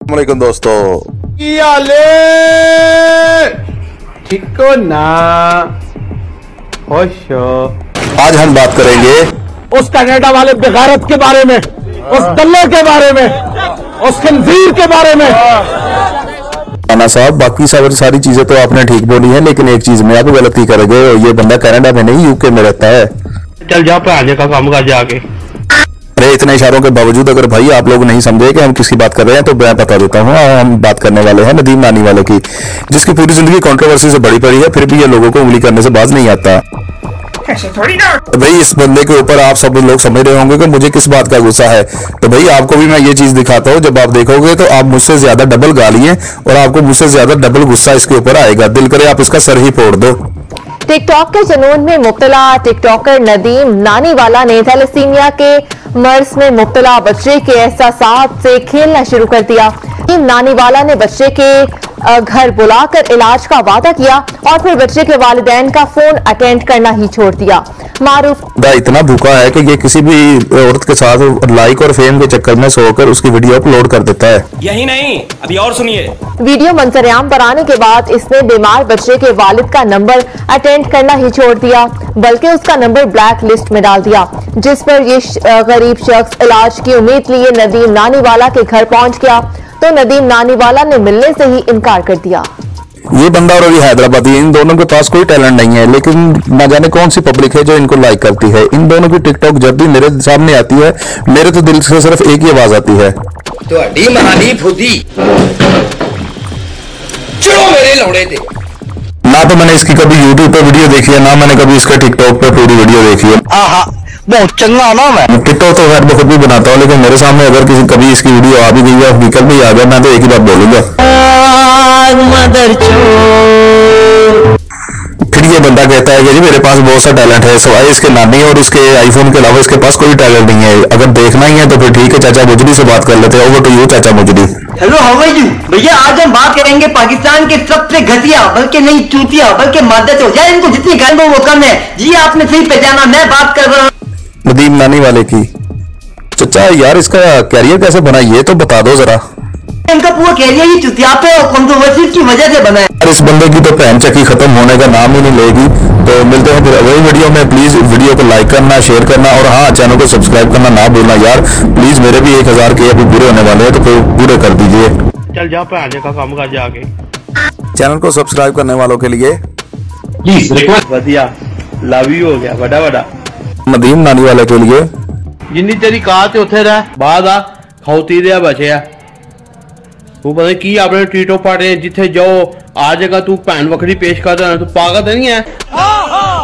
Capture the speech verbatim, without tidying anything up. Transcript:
वालेकुम दोस्तों, ठीक हो ना? खुश हो? आज हम बात करेंगे उस कनाडा वाले बेगारत के बारे में, उस दल्ले के बारे में, उस खंजीर के बारे में। राना साहब, बाकी सारी सारी चीजें तो आपने ठीक बोली है, लेकिन एक चीज में आप गलती करोगे। ये बंदा कनाडा में नहीं यूके में रहता है। चल जाओ पढ़ाने का काम कर जाके। अरे इतने इशारों के बावजूद अगर भाई आप लोग नहीं समझे कि हम किसकी बात कर रहे हैं तो मैं बता देता हूँ। हम बात करने वाले हैं नदीम नानी वाले की, जिसकी पूरी जिंदगी कंट्रोवर्सी से बड़ी पड़ी है, फिर भी ये लोगों को उंगली करने से बाज नहीं आता। तो भाई इस बंदे के ऊपर आप सब लोग समझ रहे होंगे कि मुझे किस बात का गुस्सा है। तो भाई आपको भी मैं ये चीज दिखाता हूँ, जब आप देखोगे तो आप मुझसे ज्यादा डबल गालियां और आपको मुझसे ज्यादा डबल गुस्सा इसके ऊपर आएगा। दिल करे आप इसका सर ही फोड़ दो। टिकटॉक के जुनून में मुब्तला टिकटॉकर नदीम नानीवाला ने थैलेसीमिया के मर्ज में मुब्तला बच्चे के एहसासात से खेलना शुरू कर दिया। नदीम नानीवाला ने बच्चे के घर बुलाकर इलाज का वादा किया और फिर बच्चे के वालिदैन का फोन अटेंड करना ही छोड़ दिया। मारूफ इतना भूखा है कि ये किसी भी औरत के साथ लाइक और फेम के चक्कर में सोकर उसकी वीडियो अपलोड कर देता है। यही नहीं, अभी और सुनिए। वीडियो मंजरेआम पर आने के बाद इसने बीमार बच्चे के वालिद का नंबर अटेंड करना ही छोड़ दिया, बल्कि उसका नंबर ब्लैक लिस्ट में डाल दिया, जिस पर ये गरीब शख्स इलाज की उम्मीद लिए नदीम नानीवाला के घर पहुंच गया तो नदीम नानीवाला ने मिलने से ही इनकार कर दिया। ये बंदा और ये हैदराबादी, इन दोनों के पास कोई टैलेंट नहीं है, लेकिन न जाने कौन सी पब्लिक है जो इनको लाइक करती है। इन दोनों की टिकटॉक जब भी मेरे सामने आती है, मेरे तो दिल से सिर्फ एक ही आवाज आती है, तो अड्डी महानी फुदी चलो मेरे लौड़े दे। ना तो मैंने इसकी कभी यूट्यूब पे वीडियो देखी है, ना मैंने कभी इसका टिकटॉक पे पूरी वीडियो देखी है। आहा बहुत चंगा ना मैं टिकटॉक तो खैर मैं खुद भी बनाता हूँ, लेकिन मेरे सामने अगर किसी कभी इसकी वीडियो आ भी गई है, निकल भी आ गया, मैं तो एक ही बात बोलूंगा, फिर ये बंदा कहता है कि जी मेरे पास बहुत सा टैलेंट है, सिवाय इसके नानी और इसके आईफोन के अलावा इसके पास कोई टैलेंट नहीं है। अगर देखना ही है तो फिर ठीक है, चाचा मुजरी से बात कर लेते हैं। ओवर टू यू चाचा मुजरी। हेलो, हाउ आर यू भैया? आज हम बात करेंगे पाकिस्तान के सबसे घटिया, बल्कि नहीं चूतिया, बल्कि मादत हो जाए, इनको जितनी गर्म वो कम है। जी आपने सही पहचाना, मैं बात कर रहा हूँ नदीम नानी वाले की। चाचा यार इसका कैरियर कैसे बना ये तो बता दो जरा। इनका पूरा कैरियर ही चुतियापे और कंट्रोवर्सी की वजह से बना है। इस बंदे की तो पहन चक्की खत्म होने का नाम ही नहीं लेगी। तो मिलते हैं फिर अगली वीडियो में। प्लीज वीडियो को लाइक करना, शेयर करना और हाँ चैनल को सब्सक्राइब करना ना भूलना यार। प्लीज मेरे भी एक हजार के अभी पूरे होने वाले हैं, तो फिर पूरे कर दीजिए। चल जाओ पढ़ाने का काम कर जाके। चैनल को सब्सक्राइब करने वालों के लिए प्लीज रिक्वेस्ट वधिया लव यू हो गया बड़ा बड़ा। नदीम नानी वाले के लिए जिन्नी तेरी कात उथे रह बाद आ खौती दे बचे तू पता की अपने टीटो पाटे जिथे जाओ आ जाएगा तू भैन वखड़ी पेश कर देना। तू पागल नहीं है।